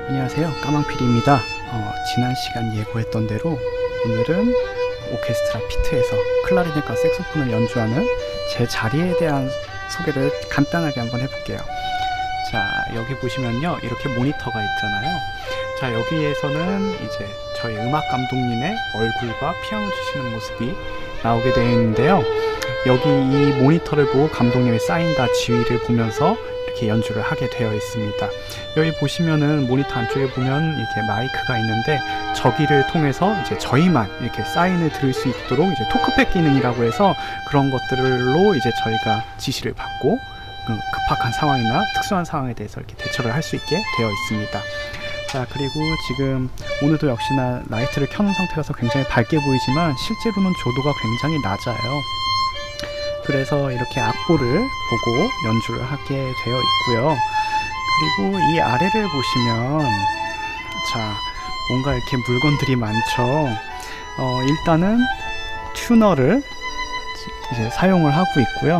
안녕하세요, 까망피디입니다. 지난 시간 예고했던 대로 오늘은 오케스트라 피트에서 클라리넷과 색소폰을 연주하는 제 자리에 대한 소개를 간단하게 한번 해볼게요. 자, 여기 보시면요, 이렇게 모니터가 있잖아요. 자, 여기에서는 이제 저희 음악 감독님의 얼굴과 피아노 치시는 모습이 나오게 되어 있는데요. 여기 이 모니터를 보고 감독님의 사인과 지휘를 보면서 이렇게 연주를 하게 되어 있습니다. 여기 보시면은 모니터 안쪽에 보면 이렇게 마이크가 있는데, 저기를 통해서 이제 저희만 이렇게 사인을 들을 수 있도록 이제 토크백 기능이라고 해서 그런 것들로 이제 저희가 지시를 받고 급박한 상황이나 특수한 상황에 대해서 이렇게 대처를 할 수 있게 되어 있습니다. 자, 그리고 지금 오늘도 역시나 라이트를 켜놓은 상태라서 굉장히 밝게 보이지만 실제로는 조도가 굉장히 낮아요. 그래서 이렇게 악보를 보고 연주를 하게 되어 있고요. 그리고 이 아래를 보시면, 자, 뭔가 이렇게 물건들이 많죠. 일단은 튜너를 이제 사용을 하고 있고요.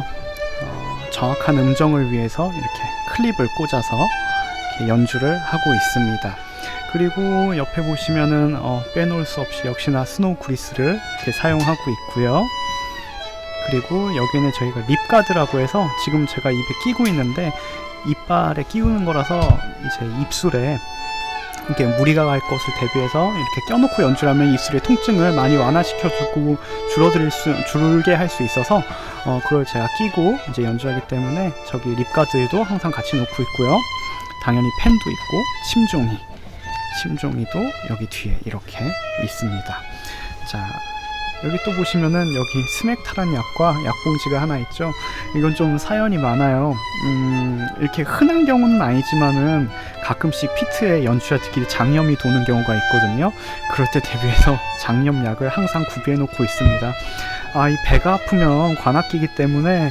정확한 음정을 위해서 이렇게 클립을 꽂아서 이렇게 연주를 하고 있습니다. 그리고 옆에 보시면은 빼놓을 수 없이 역시나 스노우 그리스를 이렇게 사용하고 있고요. 그리고 여기는 저희가 립가드라고 해서 지금 제가 입에 끼고 있는데, 이빨에 끼우는 거라서 이제 입술에 이렇게 무리가 갈 것을 대비해서 이렇게 껴놓고 연주를 하면 입술의 통증을 많이 완화시켜주고 줄게 할 수 있어서 그걸 제가 끼고 이제 연주하기 때문에 저기 립가드도 항상 같이 놓고 있고요. 당연히 펜도 있고 침종이도 여기 뒤에 이렇게 있습니다. 자, 여기 또 보시면은 여기 스맥타라는 약과 약봉지가 하나 있죠. 이건 좀 사연이 많아요. 이렇게 흔한 경우는 아니지만은 가끔씩 피트에 연주자들끼리 장염이 도는 경우가 있거든요. 그럴 때 대비해서 장염약을 항상 구비해 놓고 있습니다. 이 배가 아프면 관악기이기 때문에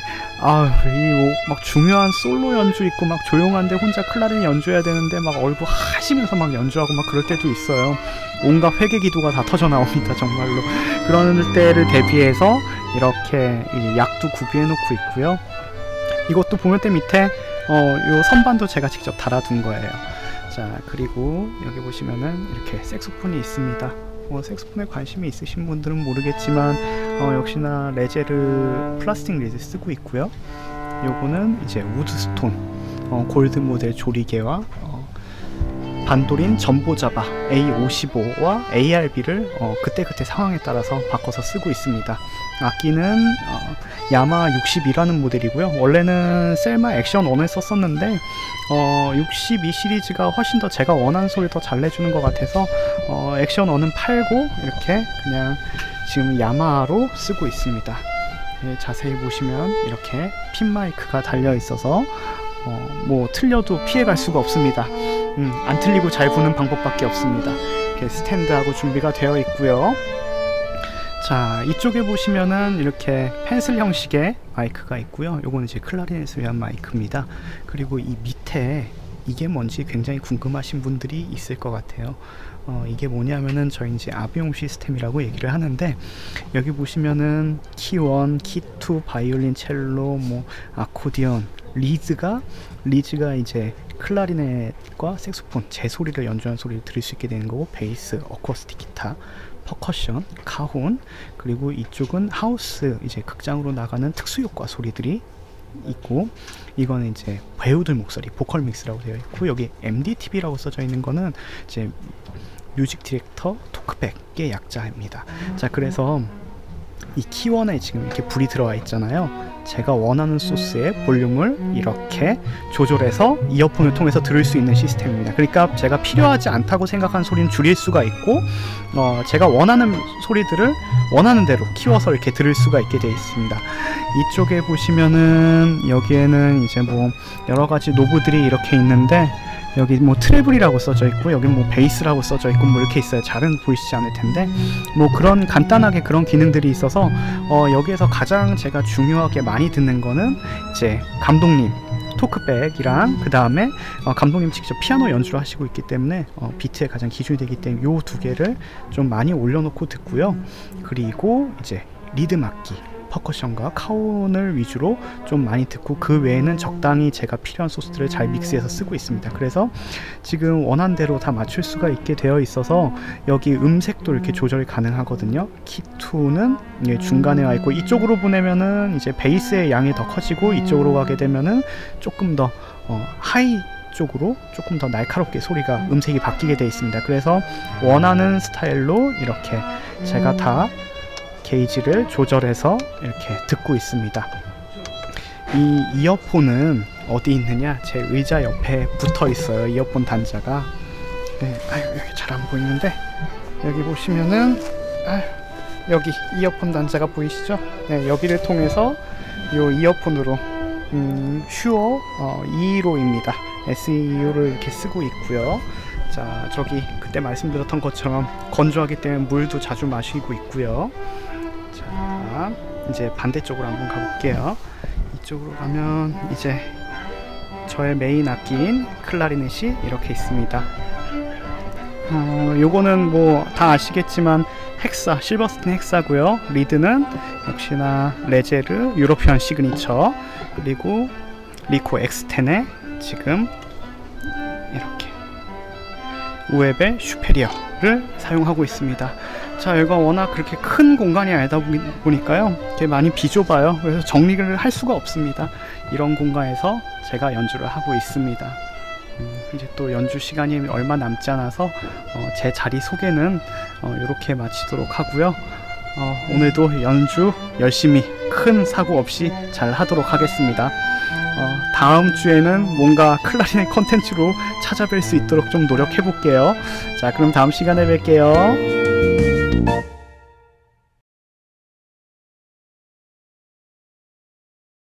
막 중요한 솔로 연주 있고 막 조용한데 혼자 클라리넷 연주해야 되는데 막 얼굴 하시면서 막 연주하고 막 그럴 때도 있어요. 온갖 회개기도가 다 터져 나옵니다, 정말로. 그런 때를 대비해서 이렇게 약도 구비해 놓고 있고요. 이것도 보면대 밑에 요 선반도 제가 직접 달아둔 거예요. 자, 그리고 여기 보시면은 이렇게 색소폰이 있습니다. 색소폰에 관심이 있으신 분들은 모르겠지만 역시나 레제르 플라스틱 리드 쓰고 있고요. 요거는 이제 우드스톤 골드 모델 조리개와 반도린 전보자바 A55와 ARB를 그때그때 상황에 따라서 바꿔서 쓰고 있습니다. 악기는 야마 62라는 모델이고요. 원래는 셀마 액션 1을 썼었는데 62 시리즈가 훨씬 더 제가 원하는 소리를 더 잘 내주는 것 같아서 액션 1은 팔고 이렇게 그냥 지금 야마로 쓰고 있습니다. 자세히 보시면 이렇게 핀 마이크가 달려 있어서 뭐 틀려도 피해갈 수가 없습니다. 안 틀리고 잘 부는 방법밖에 없습니다. 이렇게 스탠드하고 준비가 되어 있고요. 자, 이쪽에 보시면은 이렇게 펜슬 형식의 마이크가 있고요. 요거는 이제 클라리넷을 위한 마이크입니다. 그리고 이 밑에 이게 뭔지 굉장히 궁금하신 분들이 있을 것 같아요. 이게 뭐냐면은 저희 이제 아비용 시스템이라고 얘기를 하는데, 여기 보시면은 키1, 키2, 바이올린, 첼로, 뭐 아코디언, 리즈가 이제 클라리넷과 색소폰, 제 소리를 연주한 소리를 들을 수 있게 되는 거고, 베이스, 어쿠스틱 기타, 퍼커션, 카혼, 그리고 이쪽은 하우스, 이제 극장으로 나가는 특수효과 소리들이 있고, 이거는 이제 배우들 목소리, 보컬 믹스라고 되어 있고, 여기 MDTV라고 써져 있는 거는 이제 뮤직 디렉터 토크백의 약자입니다. 자, 그래서 이 키1에 지금 이렇게 불이 들어와 있잖아요. 제가 원하는 소스의 볼륨을 이렇게 조절해서 이어폰을 통해서 들을 수 있는 시스템입니다. 그러니까 제가 필요하지 않다고 생각한 소리는 줄일 수가 있고, 제가 원하는 소리들을 원하는 대로 키워서 이렇게 들을 수가 있게 되어 있습니다. 이쪽에 보시면은 여기에는 이제 뭐 여러가지 노브들이 이렇게 있는데, 여기 뭐 트래블이라고 써져 있고, 여기 뭐 베이스라고 써져 있고, 뭐 이렇게 있어요. 잘은 보이시지 않을 텐데, 뭐 그런 간단하게 그런 기능들이 있어서 여기에서 가장 제가 중요하게 많이 듣는 거는 이제 감독님 토크백이랑, 그 다음에 감독님 직접 피아노 연주를 하시고 있기 때문에 비트에 가장 기준이 되기 때문에 요 두 개를 좀 많이 올려놓고 듣고요. 그리고 이제 리듬 악기, 퍼커션과 카운을 위주로 좀 많이 듣고, 그 외에는 적당히 제가 필요한 소스들을 잘 믹스해서 쓰고 있습니다. 그래서 지금 원하는 대로 다 맞출 수가 있게 되어 있어서 여기 음색도 이렇게 조절이 가능하거든요. 키2는 중간에 와 있고, 이쪽으로 보내면은 이제 베이스의 양이 더 커지고, 이쪽으로 가게 되면은 조금 더 하이 쪽으로 조금 더 날카롭게 소리가, 음색이 바뀌게 되어 있습니다. 그래서 원하는 스타일로 이렇게 제가 다 게이지를 조절해서 이렇게 듣고 있습니다. 이 이어폰은 어디 있느냐, 제 의자 옆에 붙어 있어요. 이어폰 단자가. 네, 여기 잘 안 보이는데, 여기 보시면은 여기 이어폰 단자가 보이시죠? 네, 여기를 통해서 이 이어폰으로 슈어 EE로입니다. SEU를 이렇게 쓰고 있고요. 자, 저기 그때 말씀드렸던 것처럼 건조하기 때문에 물도 자주 마시고 있고요. 자, 이제 반대쪽으로 한번 가볼게요. 이쪽으로 가면 이제 저의 메인 악기인 클라리넷이 이렇게 있습니다. 요거는 뭐 다 아시겠지만 헥사, 실버스틴 헥사고요. 리드는 역시나 레제르 유로피안 시그니처, 그리고 리코 X10에 지금 이렇게 우에벨 슈페리어를 사용하고 있습니다. 자, 여기가 워낙 그렇게 큰 공간이 아니다 보니까요, 이렇게 많이 비좁아요. 그래서 정리를 할 수가 없습니다. 이런 공간에서 제가 연주를 하고 있습니다. 이제 또 연주 시간이 얼마 남지 않아서 제 자리 소개는 이렇게 마치도록 하고요. 오늘도 연주 열심히 큰 사고 없이 잘 하도록 하겠습니다. 다음 주에는 뭔가 클라리넷 컨텐츠로 찾아뵐 수 있도록 좀 노력해 볼게요. 자, 그럼 다음 시간에 뵐게요.